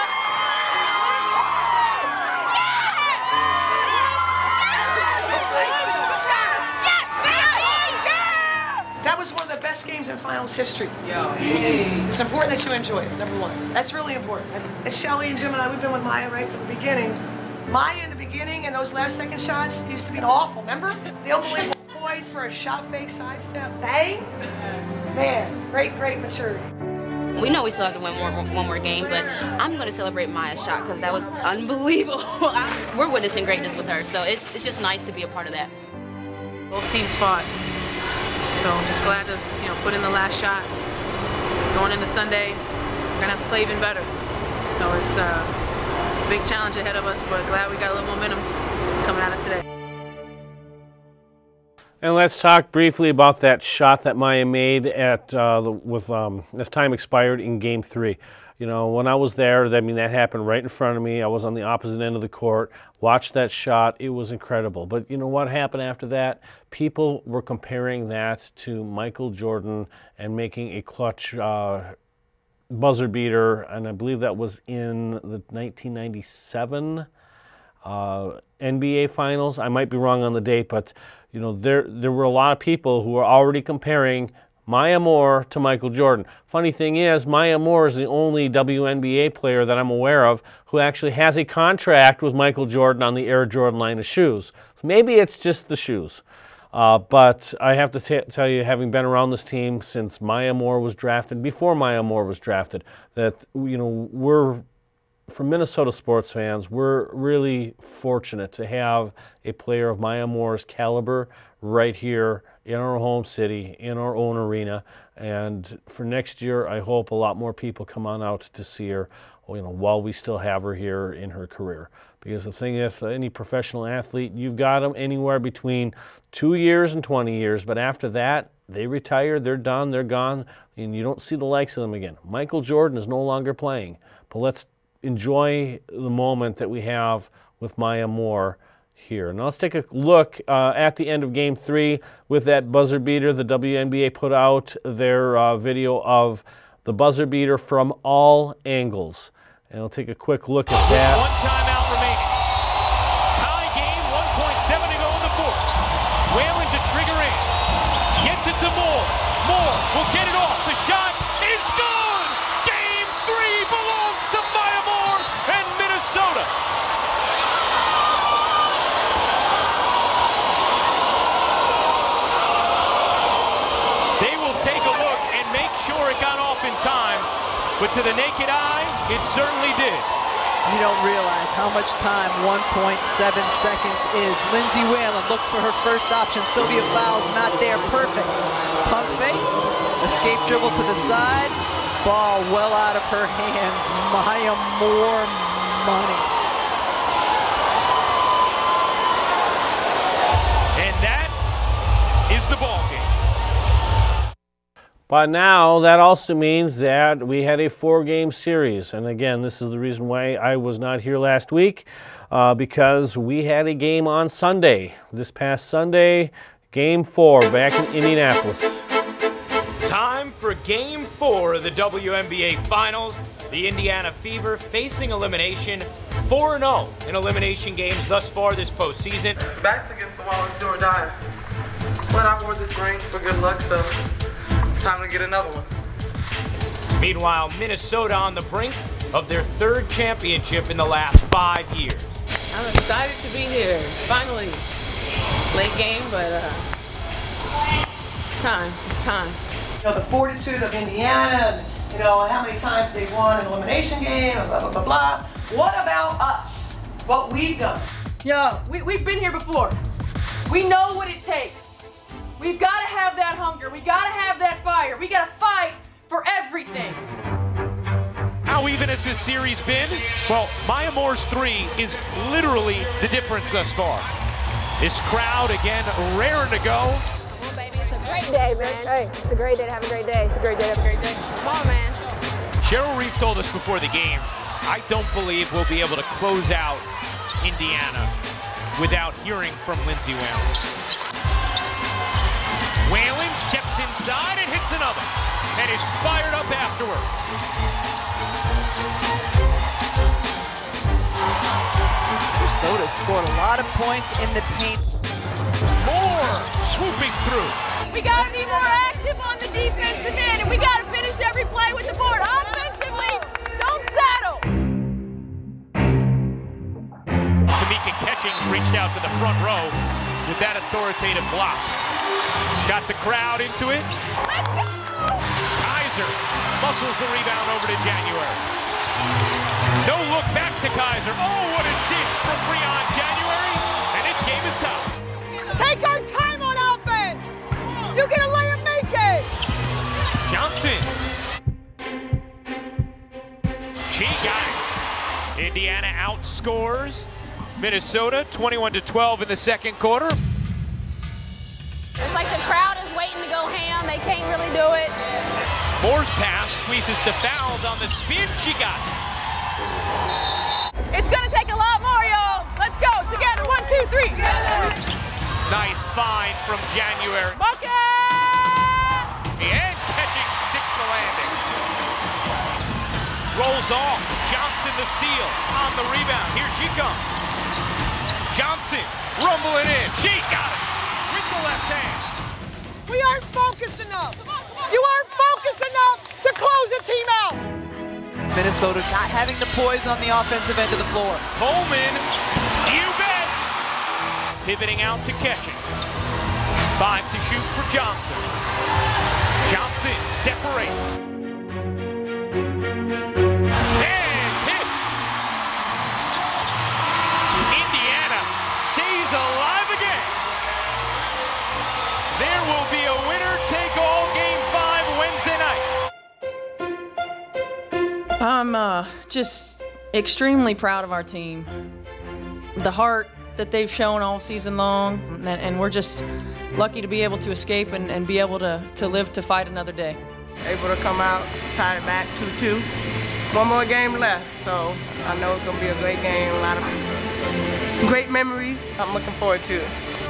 That was one of the best games in finals history. Yeah. It's important that you enjoy it, number one. That's really important. As Shelly and Jim and I, we've been with Maya right from the beginning. Maya in the beginning and those last second shots used to be awful, remember? The unbelievable poise for a shot fake sidestep. Bang! Man, great, great maturity. We know we still have to win one more, one more game, but I'm going to celebrate Maya's shot because that was unbelievable. I, we're witnessing greatness with her, so it's, it's just nice to be a part of that. Both teams fought. So I'm just glad to, you know, put in the last shot. Going into Sunday, we're gonna have to play even better. So it's a big challenge ahead of us, but glad we got a little momentum coming out of today. And let's talk briefly about that shot that Maya made at uh, the, with um, as time expired in Game Three. You know, when I was there, I mean, that happened right in front of me. I was on the opposite end of the court, watched that shot. It was incredible. But you know what happened after that? People were comparing that to Michael Jordan and making a clutch uh, buzzer beater, and I believe that was in the nineteen ninety-seven uh, N B A Finals. I might be wrong on the date, but you know, there there were a lot of people who were already comparing Maya Moore to Michael Jordan. Funny thing is, Maya Moore is the only W N B A player that I'm aware of who actually has a contract with Michael Jordan on the Air Jordan line of shoes. So maybe it's just the shoes. Uh, but I have to t tell you, having been around this team since Maya Moore was drafted, before Maya Moore was drafted, that, you know, we're, for Minnesota sports fans, we're really fortunate to have a player of Maya Moore's caliber right here in our home city, in our own arena. And for next year, I hope a lot more people come on out to see her, you know, while we still have her here in her career. Because the thing is, any professional athlete, you've got them anywhere between two years and twenty years, but after that, they retire, they're done, they're gone, and you don't see the likes of them again. Michael Jordan is no longer playing, but let's enjoy the moment that we have with Maya Moore here. Now let's take a look uh, at the end of Game three with that buzzer beater. The W N B A put out their uh, video of the buzzer beater from all angles. And we'll take a quick look at that. One timeout remaining. Tie game, one point seven to go in the fourth. Whalen to trigger in. Gets it to Moore. Moore will get it off. The shot is good! Game three belongs to Maya Moore and Minnesota. They will take a look and make sure it got off in time. But to the naked eye, it certainly did. You don't realize how much time one point seven seconds is. Lindsay Whalen looks for her first option. Sylvia Fowles not there. Perfect. Pump fake. Escape dribble to the side. Ball well out of her hands. Maya Moore money. And that is the ball game. But now that also means that we had a four-game series. And again, this is the reason why I was not here last week, uh, because we had a game on Sunday. This past Sunday, Game four back in Indianapolis. Time for game four of the W N B A Finals. The Indiana Fever facing elimination, four and oh in elimination games thus far this postseason. Backs against the wall is do or die. But I wore this ring for good luck, so it's time to get another one. Meanwhile, Minnesota on the brink of their third championship in the last five years. I'm excited to be here, finally. Late game, but uh, it's time, it's time. You know, the fortitude of Indiana, and, you know, how many times they've won an elimination game, and blah, blah, blah, blah. What about us? What we've done? Yo, we, we've been here before. We know what it takes. We've got to have that hunger. We got to have that fire. We got to fight for everything. How even has this series been? Well, Maya Moore's three is literally the difference thus far. This crowd, again, raring to go. Great day, man. Hey, it's a great day to have a great day. It's a great day to have a great day. Come on, man. Cheryl Reeve told us before the game, I don't believe we'll be able to close out Indiana without hearing from Lindsay Whalen. Whalen steps inside and hits another, and is fired up afterwards. Minnesota scored a lot of points in the paint. More swooping through. We gotta be more active on the defensive end, and we gotta finish every play with the board. Offensively, don't settle. Tamika Catchings reached out to the front row with that authoritative block. Got the crowd into it. Let's go! Kaiser muscles the rebound over to January. No look back to Kaiser. Oh, what a dish from Breon January. And this game is tough. Take our time on offense. You get a layup, make it. Johnson. She got it. Indiana outscores Minnesota twenty-one to twelve in the second quarter. It's like the crowd is waiting to go ham. They can't really do it. Moore's pass squeezes to fouls on the spin. She got it. It's gonna take a lot more, y'all. Let's go together. One, two, three. Nice find from January. Bucket! And catching sticks the landing. Rolls off. Johnson the seal on the rebound. Here she comes. Johnson rumbling in. She got it with the left hand. We aren't focused enough. You aren't focused enough to close a team out. Minnesota not having the poise on the offensive end of the floor. Coleman, you bet. Pivoting out to Catchings. Five to shoot for Johnson. Johnson separates. And hits. Indiana stays alive again. There will be a winner-take-all game five Wednesday night. I'm uh, just extremely proud of our team. The heart that they've shown all season long, and, and we're just lucky to be able to escape and, and be able to, to live to fight another day. Able to come out, tie it back two two. One more game left, so I know it's going to be a great game, a lot of great memory. I'm looking forward to it.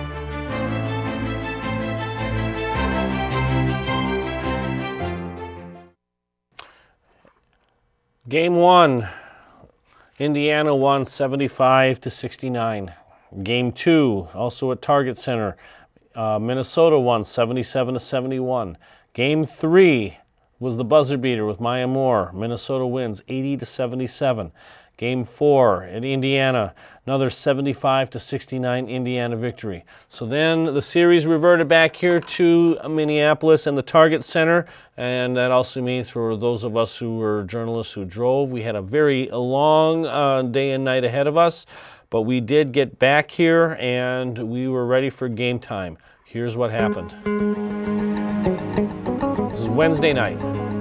Game one, Indiana won seventy-five to sixty-nine. Game two, also at Target Center, uh, Minnesota won seventy-seven to seventy-one. Game three was the buzzer beater with Maya Moore. Minnesota wins eighty to seventy-seven. Game four at Indiana, another seventy-five to sixty-nine Indiana victory. So then the series reverted back here to Minneapolis and the Target Center, and that also means for those of us who were journalists who drove, we had a very long uh, day and night ahead of us, but we did get back here and we were ready for game time. Here's what happened. This is Wednesday night.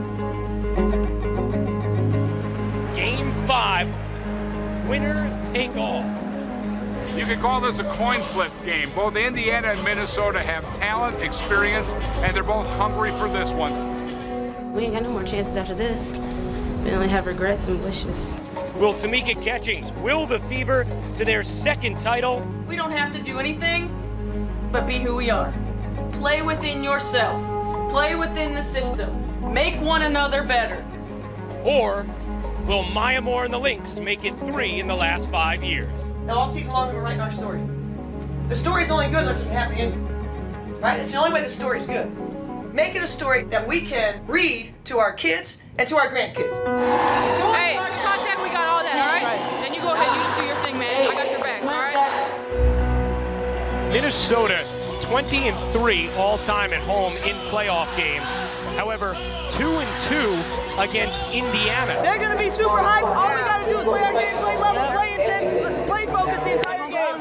Game five, winner take all. You could call this a coin flip game. Both Indiana and Minnesota have talent, experience, and they're both hungry for this one. We ain't got no more chances after this. We only have regrets and wishes. Will Tamika Catchings will the Fever to their second title? We don't have to do anything but be who we are. Play within yourself. Play within the system. Make one another better. Or will Maya Moore and the Lynx make it three in the last five years? Now, all season long, we're writing our story. The story's only good unless there's a happy ending. Right? It's the only way the story's good. Make it a story that we can read to our kids and to our grandkids. Hey, contact, we got all that, all right? Right. Then you go ahead, you just do your thing, man. I got your back, all right? Minnesota, twenty and three all-time at home in playoff games. However, two and two against Indiana. They're going to be super hyped. All we got to do is play our game, play level, play intense, play focus the entire game.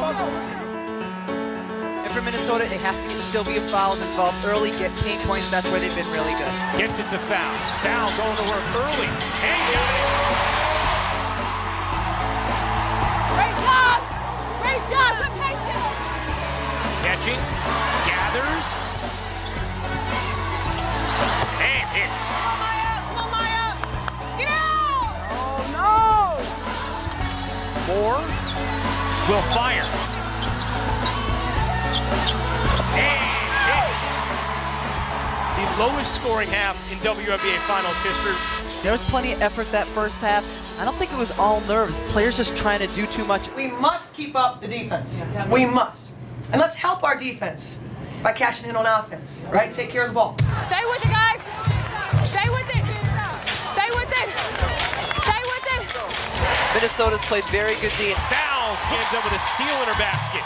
And for Minnesota, they have to get Sylvia Fowles involved early, get paint points. That's where they've been really good. Gets it to Fowles. Foul going to work early. And got it. Great job! Great job! Good patience! Catching, gathers, and hits. Come on, Maya! Come on, Maya! Get out! Oh, no! Moore will fire. The lowest scoring half in W N B A Finals history. There was plenty of effort that first half. I don't think it was all nerves. Players just trying to do too much. We must keep up the defense. We must. And let's help our defense by cashing in on offense, right? Take care of the ball. Stay with it, guys. Stay with it. Stay with it. Stay with it. Minnesota's played very good D. Fowles ends up with a steal in her basket.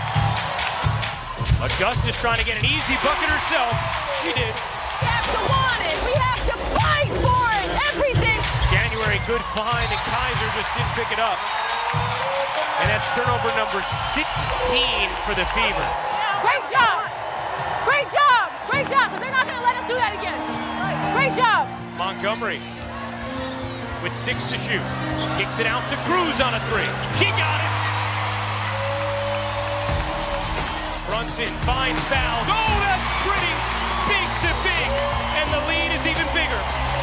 Augustus trying to get an easy bucket herself. She did. We have to want it. We have to fight for it. Everything. January, good find, and Kaiser just didn't pick it up. And that's turnover number sixteen for the Fever. Great job. Great job. Great job, because they're not going to let us do that again. Great job. Montgomery with six to shoot. Kicks it out to Cruz on a three. She got it. Brunson finds Fowles. Oh, that's pretty. Big to big. And the lead is even bigger.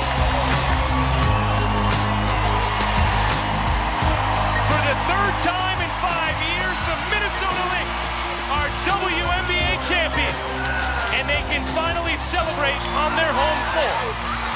For the third time in five years, the Minnesota Lynx are W N B A champions. And they can finally celebrate on their home floor.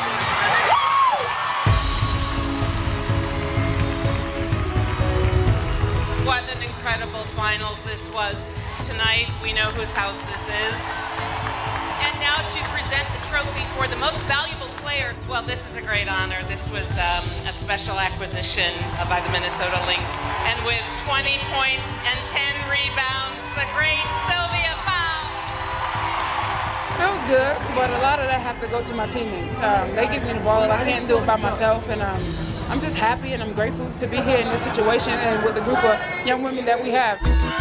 What an incredible finals this was. Tonight, we know whose house this is. And now to present the trophy for the most valuable player. Well, this is a great honor. This was um, a special acquisition uh, by the Minnesota Lynx. And with twenty points and ten rebounds, the great Sylvia Fowles. Feels good, but a lot of that have to go to my teammates. Um, they give me the ball, I can't do it by myself, and um, I'm just happy and I'm grateful to be here in this situation and with the group of young women that we have.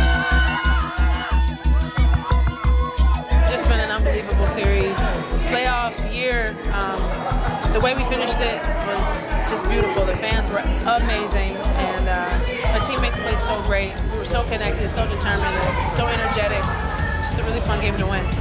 It's just been an unbelievable series. Playoffs year, um, the way we finished it was just beautiful. The fans were amazing, and uh, my teammates played so great. We were so connected, so determined, so energetic. Just a really fun game to win.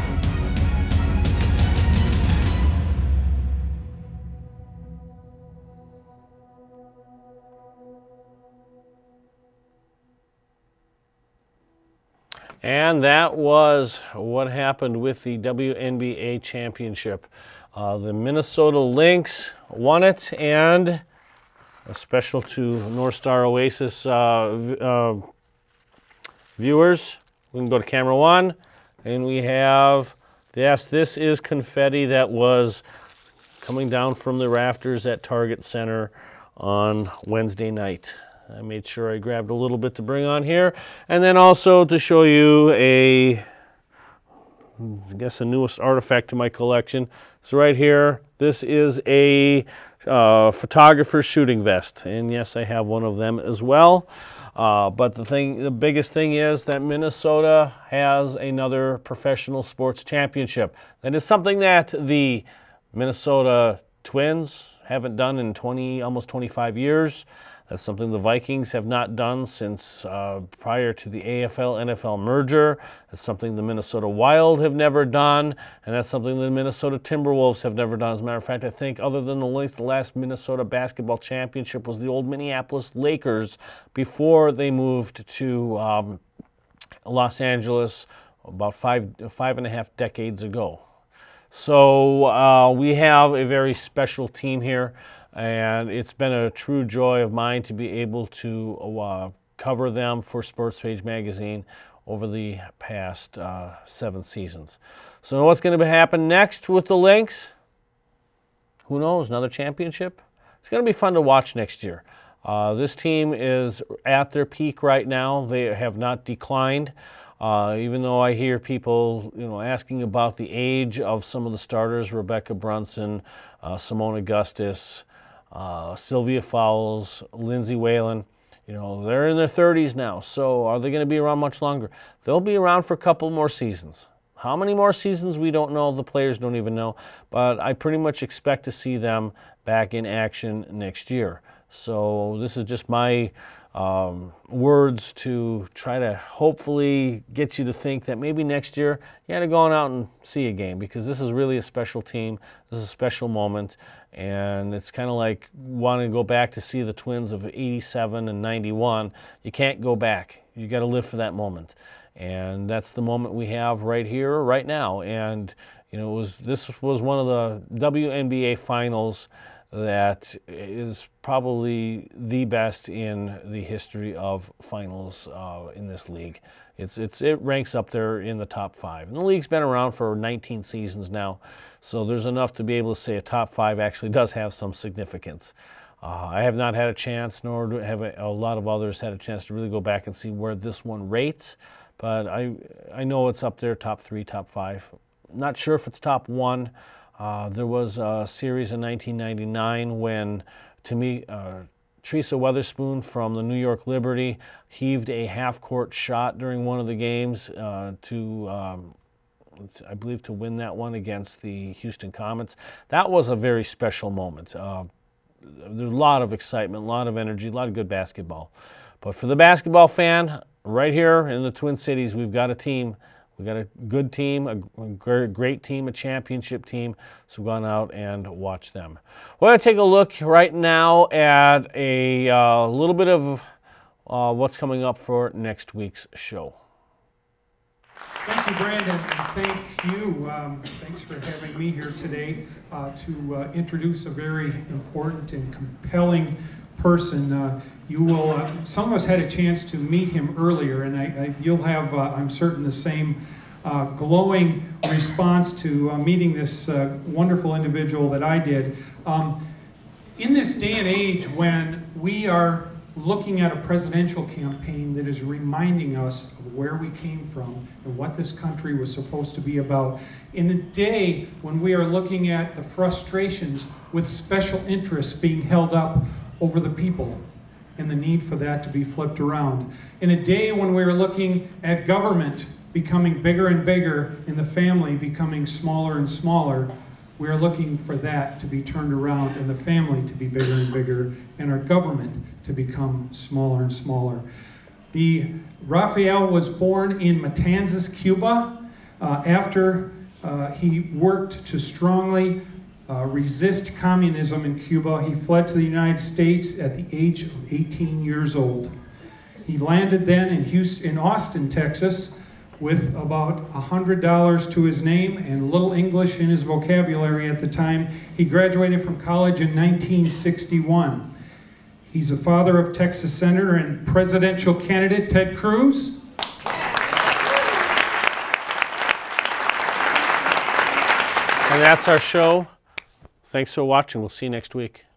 And that was what happened with the W N B A Championship. Uh, the Minnesota Lynx won it, and a special to North Star Oasis uh, uh, viewers. We can go to camera one, and we have, yes, this is confetti that was coming down from the rafters at Target Center on Wednesday night. I made sure I grabbed a little bit to bring on here. And then also to show you a, I guess the newest artifact to my collection. So right here, this is a uh, photographer's shooting vest. And yes, I have one of them as well. Uh, but the thing, the biggest thing is that Minnesota has another professional sports championship. That is something that the Minnesota Twins haven't done in twenty, almost twenty-five years. That's something the Vikings have not done since uh, prior to the A F L N F L merger. That's something the Minnesota Wild have never done, and that's something the Minnesota Timberwolves have never done. As a matter of fact, I think other than the Lynx, the last Minnesota basketball championship was the old Minneapolis Lakers before they moved to um, Los Angeles about five, five and a half decades ago. So uh, we have a very special team here, and it's been a true joy of mine to be able to uh, cover them for Sports Page Magazine over the past uh, seven seasons. So what's going to happen next with the Lynx? Who knows? Another championship? It's going to be fun to watch next year. Uh, this team is at their peak right now. They have not declined. Uh, even though I hear people, you know, asking about the age of some of the starters, Rebecca Brunson, uh, Simone Augustus, uh, Sylvia Fowles, Lindsay Whalen, you know, they're in their thirties now. So are they going to be around much longer? They'll be around for a couple more seasons. How many more seasons, we don't know. The players don't even know. But I pretty much expect to see them back in action next year. So this is just my um, words to try to hopefully get you to think that maybe next year you got to go on out and see a game, because this is really a special team. This is a special moment, and it's kind of like wanting to go back to see the Twins of eighty-seven and ninety-one. You can't go back. You got to live for that moment, and that's the moment we have right here, right now. And you know, it was this was one of the W N B A finals that is probably the best in the history of finals uh, in this league. It's, it's, it ranks up there in the top five. And the league's been around for nineteen seasons now, so there's enough to be able to say a top five actually does have some significance. Uh, I have not had a chance, nor do have a, a lot of others had a chance to really go back and see where this one rates, but I, I know it's up there, top three, top five. Not sure if it's top one. Uh, there was a series in nineteen ninety-nine when, to me, uh, Teresa Weatherspoon from the New York Liberty heaved a half-court shot during one of the games uh, to, um, I believe, to win that one against the Houston Comets. That was a very special moment. Uh, there's a lot of excitement, a lot of energy, a lot of good basketball. But for the basketball fan, right here in the Twin Cities, we've got a team. We've got a good team, a great team, a championship team, so we've gone out and watched them. We're going to take a look right now at a uh, little bit of uh, what's coming up for next week's show. Thank you, Brandon, and thank you. Um, thanks for having me here today uh, to uh, introduce a very important and compelling person. Uh, you will, uh, some of us had a chance to meet him earlier, and I, I, you'll have, uh, I'm certain, the same uh, glowing response to uh, meeting this uh, wonderful individual that I did. Um, in this day and age when we are looking at a presidential campaign that is reminding us of where we came from and what this country was supposed to be about, in a day when we are looking at the frustrations with special interests being held up over the people and the need for that to be flipped around. In a day when we are looking at government becoming bigger and bigger and the family becoming smaller and smaller, we are looking for that to be turned around and the family to be bigger and bigger and our government to become smaller and smaller. The Rafael was born in Matanzas, Cuba. Uh, after uh, he worked to strongly Uh, resist communism in Cuba, he fled to the United States at the age of eighteen years old. He landed then in Houston, in Austin, Texas, with about one hundred dollars to his name and little English in his vocabulary at the time. He graduated from college in nineteen sixty-one. He's a father of Texas Senator and presidential candidate Ted Cruz. And that's our show. Thanks for watching. We'll see you next week.